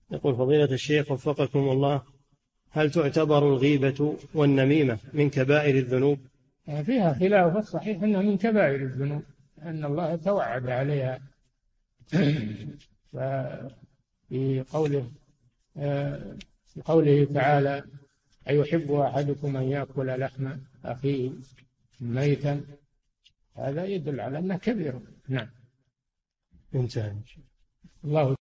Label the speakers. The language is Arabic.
Speaker 1: يقول فضيلة الشيخ وفقكم الله، هل تعتبر الغيبة والنميمة من كبائر الذنوب؟
Speaker 2: فيها خلاف، الصحيح أنها من كبائر الذنوب، أن الله توعد عليها في قوله في قوله تعالى: أيحب أحدكم أن يأكل لحم أخيه ميتا؟ هذا يدل على أنها كبيرة. نعم.
Speaker 1: انتهى.
Speaker 2: الله